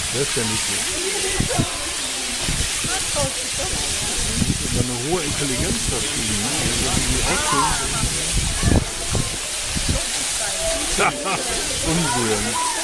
Das ist ja niedlich. Über eine hohe Intelligenz verfügen. Ne? Unsinn.